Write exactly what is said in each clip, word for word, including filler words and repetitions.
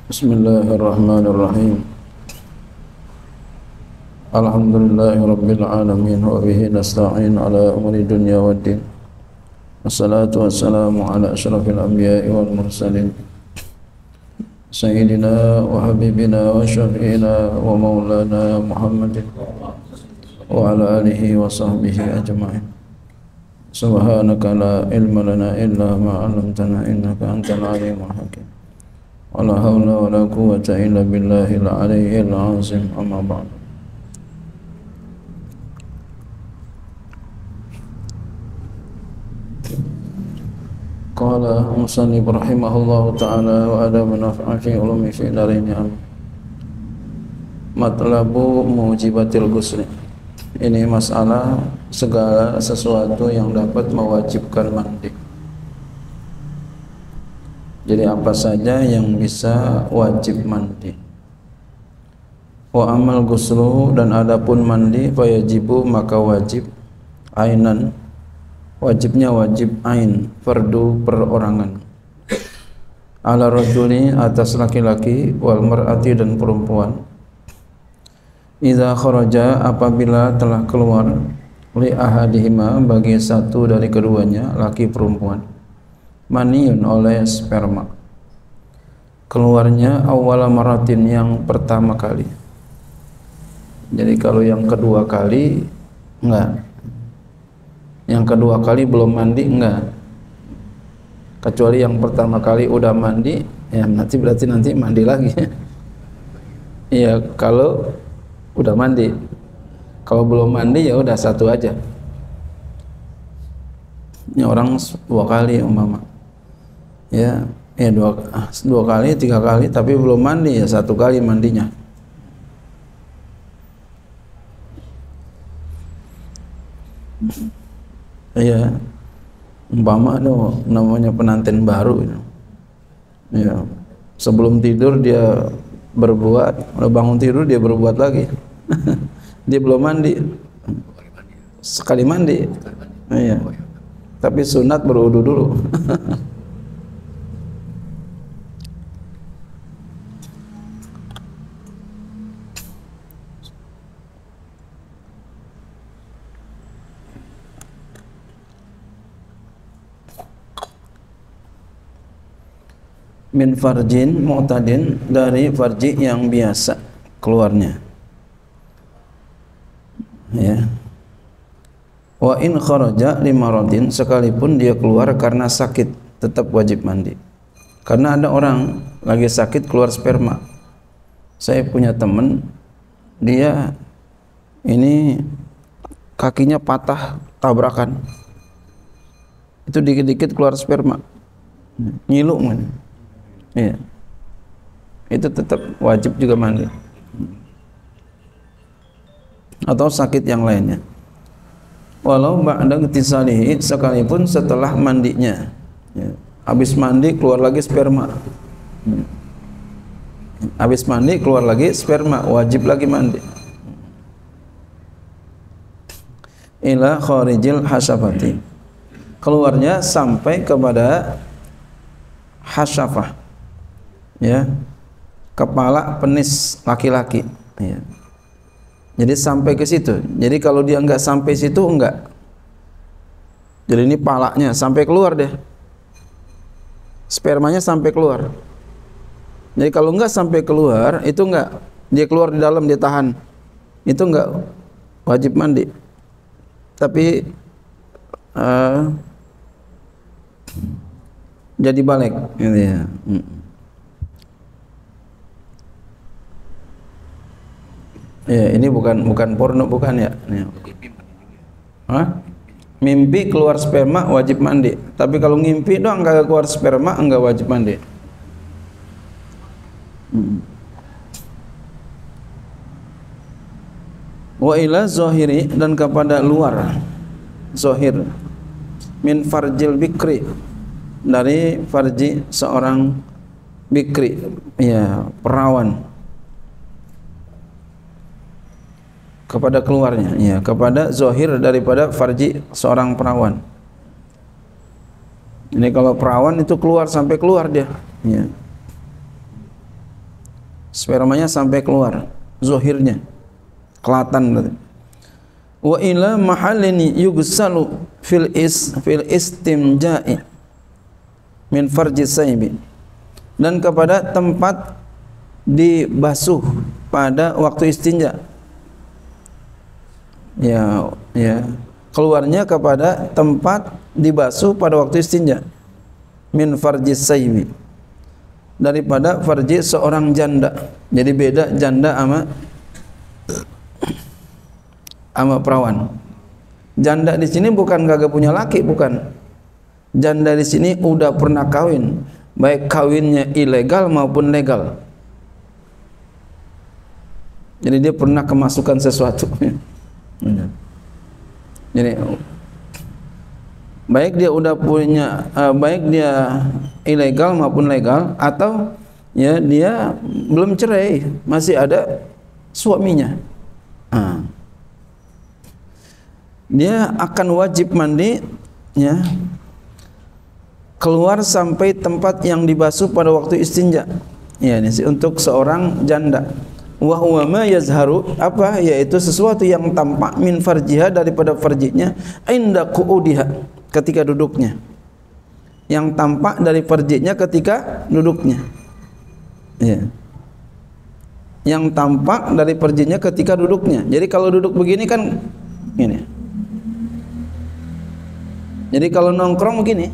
Bismillahirrahmanirrahim. Alhamdulillahi rabbil alamin wa bihi nasta'in ala umuri dunya waddin. Wassalatu wassalamu ala asyrafil anbiya'i wal mursalin sayyidina wa habibina wa syafi'ina wa maulana Muhammadin wa ala alihi wa sahbihi ajma'in. Subhanaka la ilma lana illa ma 'allamtana innaka antal alimul hakim. Wala haula wala quwwata illa billahil aliyyil azim. Amma ba'd. Qala musannif rahimahullahu ta'ala wa ada manfa'a fi ulumi fi darin amin. Matlabu mujibatil ghusl. Ini masalah segala sesuatu yang dapat mewajibkan mandi. Jadi apa saja yang bisa wajib mandi. Wa amal ghuslu, dan adapun mandi, fayajibu maka wajib ainan, wajibnya wajib ain, fardu perorangan. Ala rajuli, atas laki-laki, wal mar'ati, dan perempuan. Idza kharaja, apabila telah keluar, li ahadihima, bagi satu dari keduanya, laki perempuan, maniun, oleh sperma, keluarnya awwala maratin, yang pertama kali. Jadi kalau yang kedua kali enggak, yang kedua kali belum mandi enggak, kecuali yang pertama kali udah mandi, ya nanti berarti nanti mandi lagi. Iya, kalau udah mandi. Kalau belum mandi ya udah satu aja. Ini orang dua kali umpama, ya, ya dua, dua kali, tiga kali, tapi belum mandi, ya satu kali mandinya. Ya, umpama itu namanya pengantin baru, ya, sebelum tidur dia berbuat, udah bangun tidur dia berbuat lagi. Dia belum mandi, sekali mandi, ya, tapi sunat berwudu dulu. Min farjin mu'tadin, dari farji yang biasa keluarnya, ya. Wa in kharaja limaradin, sekalipun dia keluar karena sakit, tetap wajib mandi. Karena ada orang lagi sakit keluar sperma. Saya punya teman, dia ini kakinya patah tabrakan, itu dikit-dikit keluar sperma, ngilu kan. Iya, itu tetap wajib juga mandi. Atau sakit yang lainnya, walau ba'da ightisalihi, sekalipun setelah mandinya, ya. Habis mandi keluar lagi sperma, habis mandi keluar lagi sperma, wajib lagi mandi. Ila kharijil hasyafati, keluarnya sampai kepada hasyafah, ya, kepala penis laki-laki, ya. Jadi sampai ke situ. Jadi kalau dia enggak sampai situ, enggak. Jadi ini palanya sampai keluar deh, spermanya sampai keluar. Jadi kalau enggak sampai keluar, itu enggak, dia keluar di dalam, dia tahan, itu enggak wajib mandi. Tapi uh, jadi balik, gitu ya. Ya, ini bukan bukan porno, bukan ya. Hah? Mimpi keluar sperma wajib mandi. Tapi kalau ngimpi doang kagak keluar sperma, enggak wajib mandi. Hmm. Wa ila zahiri, dan kepada luar zahir, min farjil bikri, dari farji seorang bikri, ya, perawan, kepada keluarnya, ya, kepada zahir daripada farji seorang perawan. Ini kalau perawan itu keluar sampai keluar dia, ya. spermanya sampai keluar, zohirnya kelihatan berarti. Wa ila mahallin yugsalu fil is fil istimja'i min farji saybi, dan kepada tempat dibasuh pada waktu istinja. Ya, ya. Keluarnya kepada tempat dibasuh pada waktu istinja. Min farji saybi, daripada farji seorang janda. Jadi beda janda sama sama perawan. Janda di sini bukan kagak punya laki, bukan. Janda di sini udah pernah kawin, baik kawinnya ilegal maupun legal. Jadi dia pernah kemasukan sesuatu. Jadi baik dia udah punya, uh, baik dia ilegal maupun legal, atau ya dia belum cerai, masih ada suaminya. Uh. Dia akan wajib mandi, ya, keluar sampai tempat yang dibasuh pada waktu istinja. Ya, ini sih untuk seorang janda. Wa huwa ma yazharu, apa, yaitu sesuatu yang tampak min farjiha, daripada farjinya, inda qu'udiha, ketika duduknya. Yang tampak dari farjinya ketika duduknya. Ya. Yang tampak dari farjinya ketika duduknya. Jadi kalau duduk begini kan ini. Jadi kalau nongkrong begini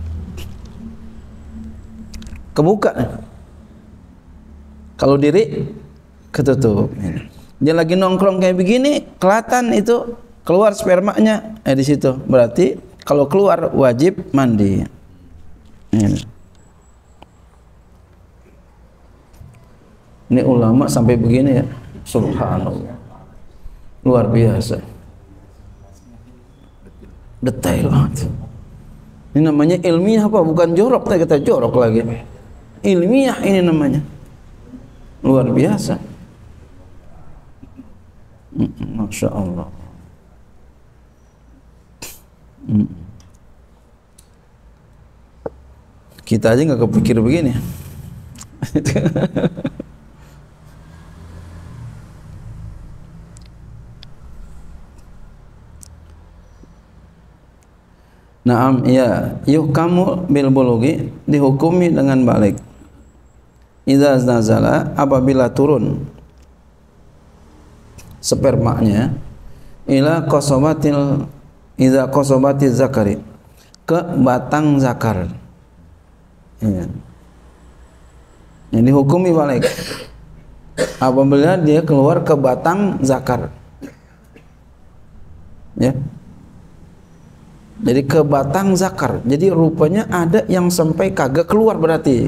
kebuka. Kalau diri ketutup. Dia lagi nongkrong kayak begini, kelihatan itu keluar spermanya. Eh di situ berarti kalau keluar wajib mandi. Ini. Ini ulama sampai begini ya. Subhanallah. Luar biasa. Detail banget. Ini namanya ilmiah apa? Bukan jorok, kita jorok lagi. Ilmiah ini namanya. Luar biasa. Masya Allah. Kita aja nggak kepikir begini. Naam, ya, yuhkamu bil bulugi, dihukumi dengan balik. Idza nazala, apabila turun spermanya, ila qasabatil, idza qasabatil zakari, ke batang zakar. Ya. Yang dihukumi balik apabila dia keluar ke batang zakar. Ya. Jadi ke batang zakar. Jadi rupanya ada yang sampai kagak keluar berarti.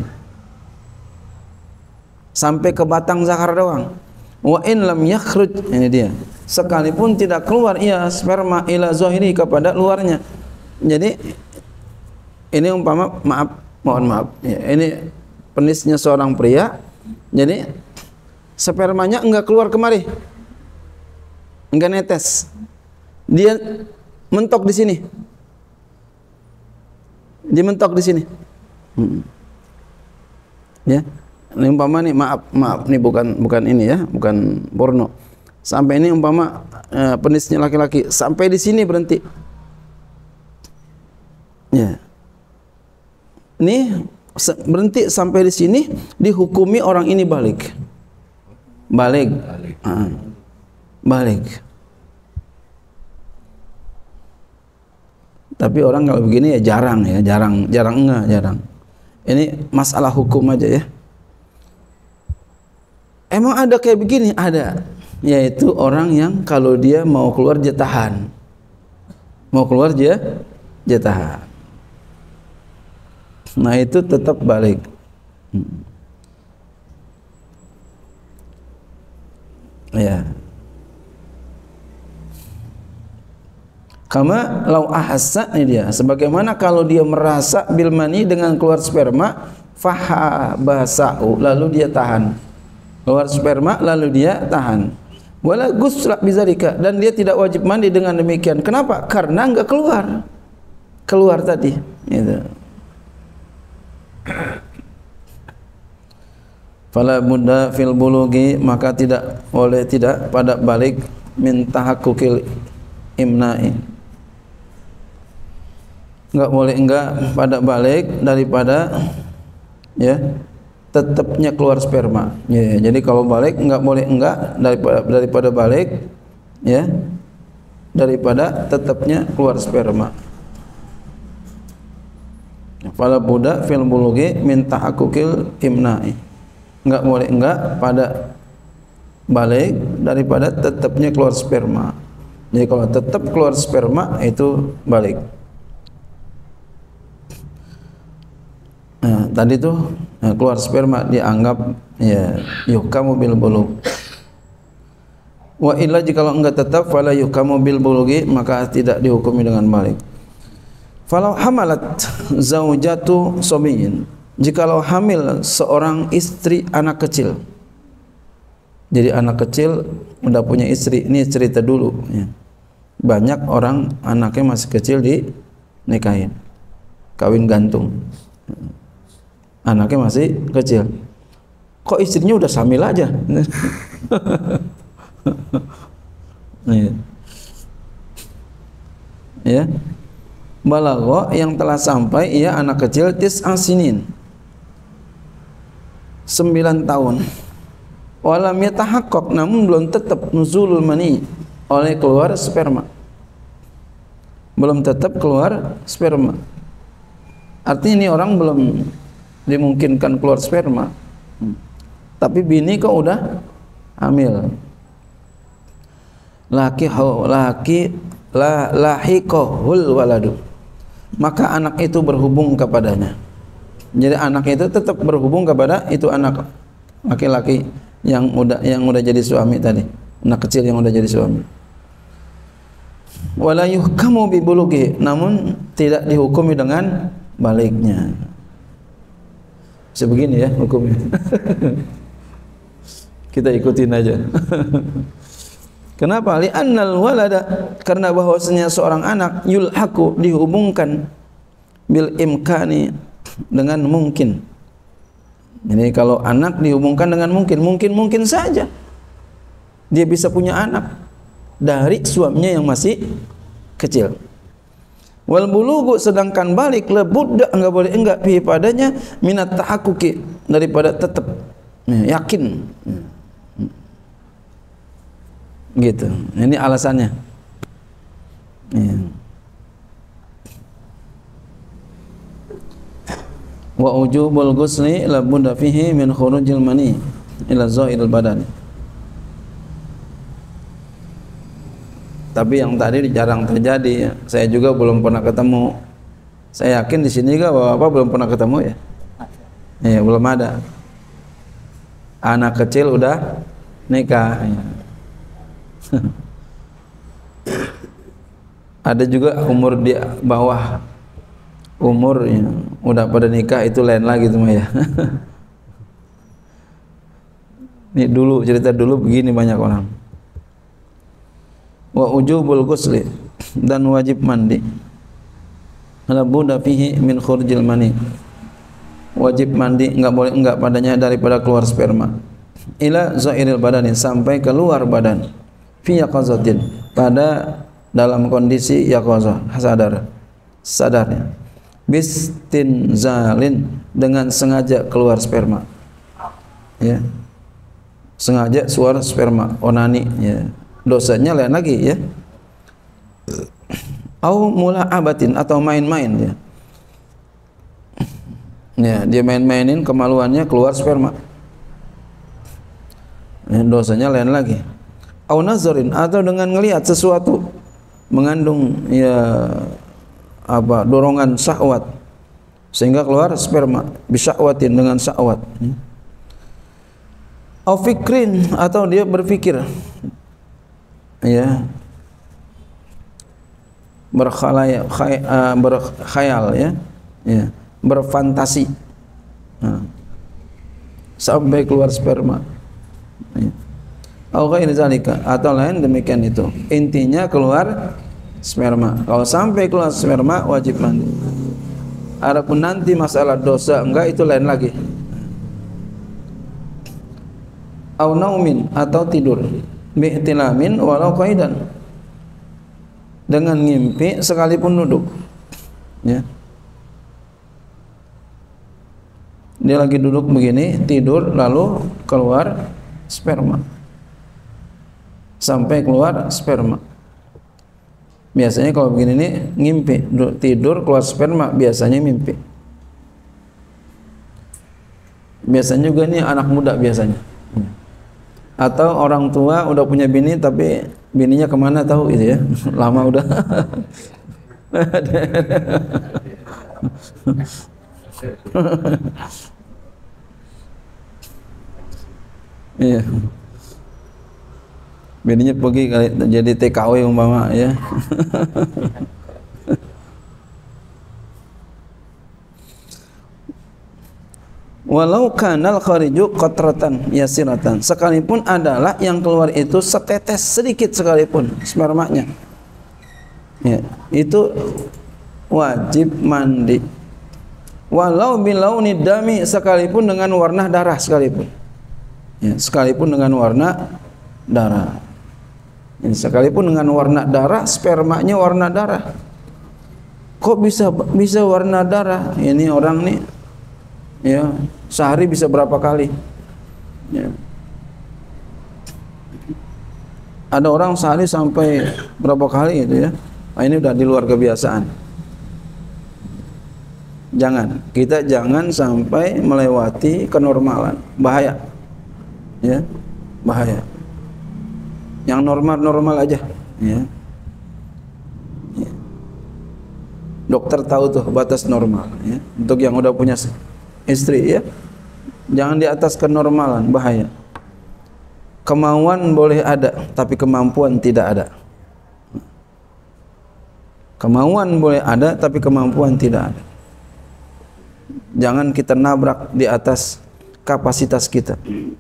Sampai ke batang zakar doang. Wa in lam yakhruj, ini dia. Sekalipun tidak keluar ia sperma ila zahiri, kepada luarnya. Jadi ini umpama, maaf, mohon maaf. Ya, ini penisnya seorang pria. Jadi spermanya enggak keluar kemari. Enggak netes. Dia mentok di sini. Dia mentok di sini. Hmm. Ya. Ini umpama nih, maaf, maaf nih bukan bukan ini ya, bukan porno. Sampai ini umpama eh, penisnya laki-laki sampai di sini berhenti. Ya. Ini berhenti sampai di sini, dihukumi orang ini balik. Balik. Balik. Ah. Balik. Tapi orang kalau begini ya jarang ya, jarang, jarang enggak, jarang. Ini masalah hukum aja ya. Emang ada kayak begini? Ada. Yaitu orang yang kalau dia mau keluar dia tahan. Mau keluar dia, dia tahan. Nah itu tetap balik. Hmm. Ya. Kama lau ahassa, ini dia. Sebagaimana kalau dia merasa bil mani, dengan keluar sperma, faha basau, lalu dia tahan. Keluar sperma lalu dia tahan. Wala ghusla bizalika, dan dia tidak wajib mandi dengan demikian. Kenapa? Karena enggak keluar. Keluar tadi, gitu. Fala budda fil bulugi, maka tidak boleh tidak pada balik min tahakkukil imna'i, enggak boleh enggak pada balik daripada ya tetapnya keluar sperma. Ya, jadi kalau balik enggak boleh enggak daripada daripada balik ya daripada tetapnya keluar sperma. Fala budda fil bulugi min tahakkukil imna'i, enggak boleh enggak pada balik daripada tetapnya keluar sperma. Jadi kalau tetap keluar sperma itu balik. Nah, tadi tuh nah, keluar sperma dianggap ya yuhkamu bil bulugh. Wa illa jikalau enggak tetap fala yuhkamu bil bulughi, maka tidak dihukumi dengan balik. Falau hamalat zaujatu sobiyin, jikalau hamil seorang istri anak kecil. Jadi anak kecil udah punya istri, ini cerita dulu ya. Banyak orang anaknya masih kecil dinikahin, kawin gantung, anaknya masih kecil, kok istrinya udah hamil aja. Ya, balagha yang telah sampai ia anak kecil tis'a sinin, sembilan tahun. Walam yatahaqqaq, namun belum tetap nuzulul mani, oleh keluar sperma, belum tetap keluar sperma. Artinya ini orang belum dimungkinkan keluar sperma, tapi bini kok udah hamil. Laki laki la lahiqahul waladu, maka anak itu berhubung kepadanya. Jadi anak itu tetap berhubung kepada itu anak laki-laki yang udah yang udah jadi suami tadi, anak kecil yang udah jadi suami. Wala yuhkamu bi bulughi, namun tidak dihukumi dengan baliknya. Sebegini ya hukumnya. Kita ikutin aja. Kenapa? Li annal walada, karena bahwasanya seorang anak yulhaqu dihubungkan bil imkani, dengan mungkin. Jadi kalau anak dihubungkan dengan mungkin, mungkin-mungkin saja dia bisa punya anak dari suaminya yang masih kecil. Wal bulughu, sedangkan balik lebudda, enggak boleh enggak fi padanya minat tahakkuki, daripada tetap ya, yakin. Gitu. Ini alasannya. Ya. Wa ujubul ghusli la budda fihi min khurujil mani ila zahiril badan. Tapi yang tadi jarang terjadi. Saya juga belum pernah ketemu. Saya yakin di sini juga Bapak belum pernah ketemu ya. Ya, belum ada. Anak kecil udah nikah. Ada juga umur di bawah umur ya, udah pada nikah, itu lain lagi tuh ya. Ini dulu cerita dulu begini banyak orang. Wa ujubul ghusli, dan wajib mandi. La budda fihi min khurjil mani, wajib mandi, enggak boleh enggak padanya daripada keluar sperma. Ila zairil badani, sampai keluar badan. Fi yaqazatin, pada dalam kondisi yaqazah, sadar, sadarnya. Bistinzalin, dengan sengaja keluar sperma, ya, sengaja keluar sperma, onani, ya, dosanya lain lagi ya. Au mula'abatin, atau main-main ya, ya dia main-mainin kemaluannya keluar sperma, ya, dosanya lain lagi. Au nazarin, atau dengan ngelihat sesuatu mengandung ya apa dorongan syahwat sehingga keluar sperma, bisyahwatin, dengan syahwat. Au fikrin, atau dia berpikir ya, berkhayal, uh, berkhayal ya, ya, berfantasi nah, sampai keluar sperma. Ya. Au ghairi zalika, atau lain demikian itu. Intinya keluar sperma. Kalau sampai keluar sperma wajib mandi. Adapun nanti masalah dosa enggak, itu lain lagi. au naumin atau tidur, bi'tilamin walau qaidan, dengan ngimpi sekalipun duduk, ya. Dia lagi duduk begini, tidur, lalu keluar sperma, sampai keluar sperma. Biasanya kalau begini nih ngimpi, tidur keluar sperma, biasanya mimpi. Biasanya juga nih anak muda biasanya, atau orang tua udah punya bini tapi bininya kemana tahu gitu ya, lama udah. Iya, bininya pergi kali jadi T K W umpama ya. Walau kanal khariju qatratan yasiratan, sekalipun adalah yang keluar itu setetes sedikit sekalipun spermanya, ya, itu wajib mandi. Walau bilauni dami, sekalipun dengan warna darah sekalipun, ya, sekalipun dengan warna darah, ya, sekalipun dengan warna darah, spermanya warna darah. Kok bisa bisa warna darah? Ini orang nih, ya, sehari bisa berapa kali, ya. Ada orang sehari sampai berapa kali gitu ya. Nah, ini udah di luar kebiasaan. Jangan, kita jangan sampai melewati kenormalan, bahaya, ya, bahaya. Yang normal-normal aja, ya. Ya. Dokter tahu tuh batas normal, ya. Untuk yang udah punya istri, ya, jangan di atas kenormalan, bahaya. Kemauan boleh ada, tapi kemampuan tidak ada. Kemauan boleh ada, tapi kemampuan tidak ada. Jangan kita nabrak di atas kapasitas kita.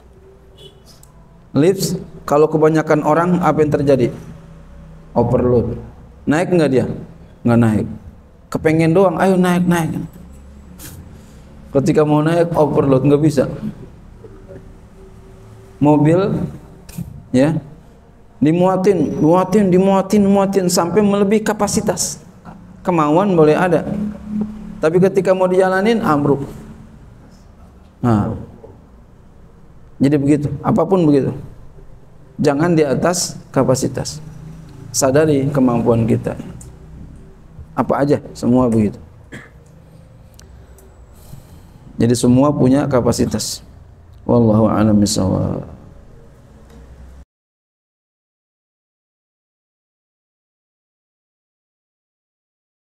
Lift, kalau kebanyakan orang apa yang terjadi? Overload. Naik nggak dia? Nggak naik. Kepengen doang, ayo naik naik. Ketika mau naik overload, nggak bisa. Mobil, ya, dimuatin, muatin, dimuatin, muatin sampai melebihi kapasitas. Kemauan boleh ada, tapi ketika mau dijalanin ambruk. Nah, jadi begitu, apapun begitu. Jangan di atas kapasitas. Sadari kemampuan kita. Apa aja, semua begitu. Jadi semua punya kapasitas. Wallahu a'lam bishawab.